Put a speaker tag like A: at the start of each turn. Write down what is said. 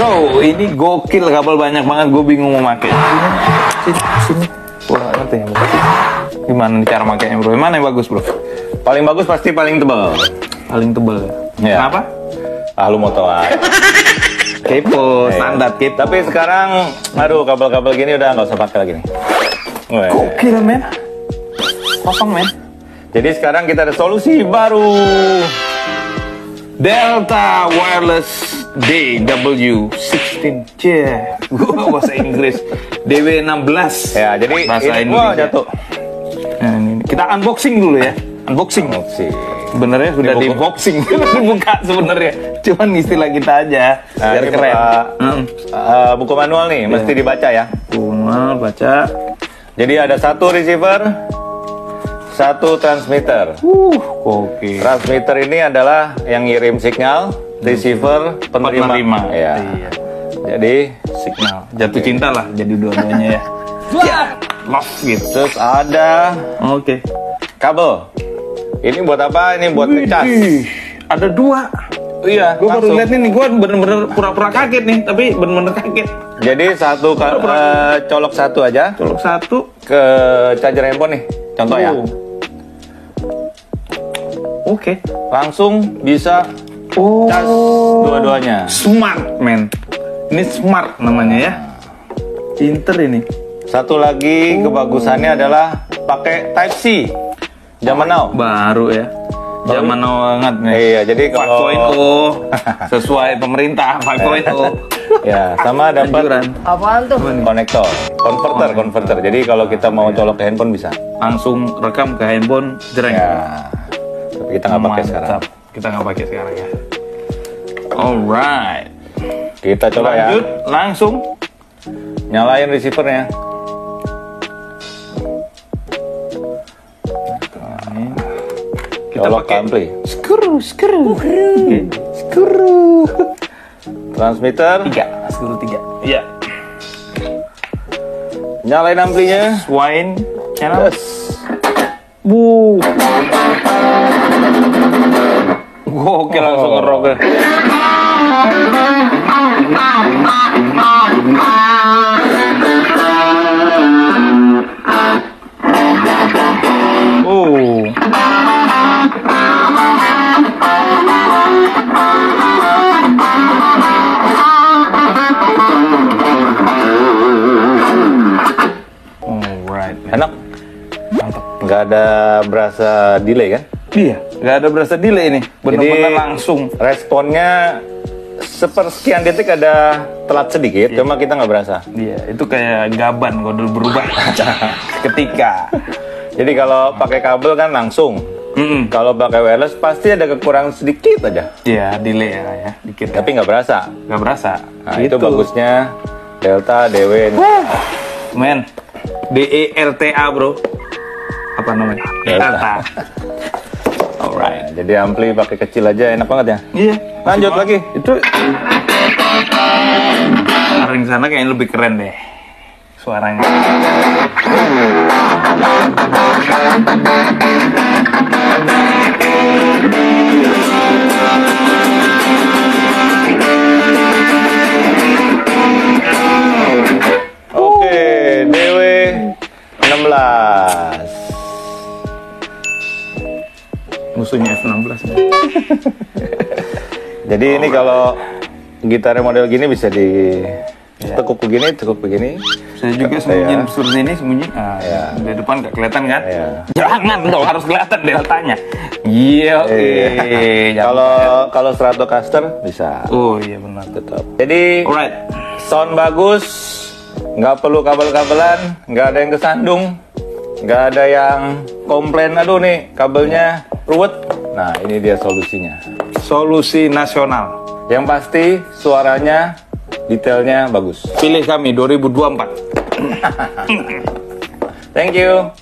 A: Bro, ini gokil, kabel banyak banget, gue bingung mau pakai. Sini. Wah, ngerti ya, bro. Gimana nih cara makainya, bro? Mana yang bagus, bro?
B: Paling bagus pasti paling tebal.
A: Paling tebal ya?
B: Ya.
A: Kenapa?
B: Ah, lu mau tau aja.
A: Kepo, standar kepo.
B: Tapi sekarang, aduh, kabel-kabel gini udah nggak usah pakai lagi nih.
A: Gokil, men. Kosong, men.
B: Jadi sekarang kita ada solusi baru.
A: Delta Wireless DW16. Gua bahasa Inggris. DW16.
B: Ya, jadi
A: bahasa
B: ini
A: Indonesia.
B: jatuh.
A: Nah, ini. Kita unboxing dulu ya. Unboxing. Sebenarnya sudah di boxing, dibuka sebenarnya. Cuman istilah kita aja.
B: Nah,
A: biar keren.
B: Buku manual nih, mesti dibaca ya.
A: Manual baca.
B: Jadi ada satu receiver, satu transmitter.
A: Oke.
B: Transmitter ini adalah yang ngirim signal, receiver penerima. Ya.
A: Iya.
B: Jadi
A: Signal. Jatuh cinta lah jadi dua-duanya ya. Ya. Love gitu.
B: terus ada
A: Oke.
B: kabel. Ini buat apa? Ini buat ngecas.
A: Ada dua.
B: Iya,
A: Gue baru
B: langsung.
A: lihat nih, gue bener-bener pura-pura kaget nih, tapi bener-bener kaget.
B: Jadi satu colok satu aja
A: Colok satu.
B: ke charger handphone nih. Contoh ya.
A: Oke.
B: Langsung bisa cas dua-duanya.
A: Smart, men. Ini smart namanya ya. Pinter ini.
B: Satu lagi kebagusannya adalah pakai Type C. Zaman now.
A: Baru ya. Zaman now banget nih.
B: Iya, jadi kalau
A: 5.0 sesuai pemerintah 5.0
B: ya, sama dapat
A: anjuran.
C: Apaan tuh?
B: konektor, converter. Jadi kalau kita mau colok ke handphone bisa.
A: Langsung rekam ke handphone, jereng.
B: Ya. Tapi kita nggak pakai sekarang.
A: Mantap. Kita nggak pakai sekarang ya. Alright.
B: Kita coba
A: Lanjut,
B: ya.
A: langsung.
B: Nyalain receivernya.
A: Kita
B: Colok
A: pakai
B: ampli.
A: skru.
B: Transmitter.
A: 3. Skru 3. Iya.
B: Nyalain amplinya.
A: Wine channel.
B: Yes.
A: Gokil langsung ngerok ya. Alright.
B: Enak.
A: Mantap.
B: Nggak ada berasa delay kan?
A: Iya, nggak ada berasa delay ini. Benar-benar langsung.
B: Responnya sepersekian detik ada telat sedikit, cuma kita nggak berasa.
A: Iya, itu kayak gaban kalau berubah ketika.
B: Jadi kalau pakai kabel kan langsung. Kalau pakai wireless pasti ada kekurangan sedikit aja.
A: Iya, delay ya, dikit.
B: Tapi nggak berasa.
A: Nggak berasa.
B: Nah, itu bagusnya Delta DW.
A: Men, DERTA bro. Apa namanya? Delta. Alright.
B: Nah, jadi ampli pakai kecil aja enak banget ya.
A: Iya.
B: Lanjut lagi.
A: Itu ring sana kayaknya lebih keren deh suaranya.
B: Oke, DW 16.
A: Musuhnya F16 ya.
B: Jadi ini kalau gitar model gini bisa ditekuk begini, tekuk begini.
A: Saya juga sembunyiin seperti ini, sembunyi. Ah,
B: Iya.
A: di depan nggak kelihatan kan?
B: Iya.
A: Jangan dong, harus kelihatan deltanya. Iya.
B: Kalau Stratocaster bisa.
A: Oh iya benar.
B: Tetap. Jadi
A: Alright.
B: sound bagus, nggak perlu kabel-kabelan, nggak ada yang kesandung, nggak ada yang komplain. Aduh nih kabelnya ruwet. Nah ini dia solusinya.
A: Solusi nasional.
B: Yang pasti suaranya, detailnya bagus.
A: Pilih kami 2024.
B: Thank you.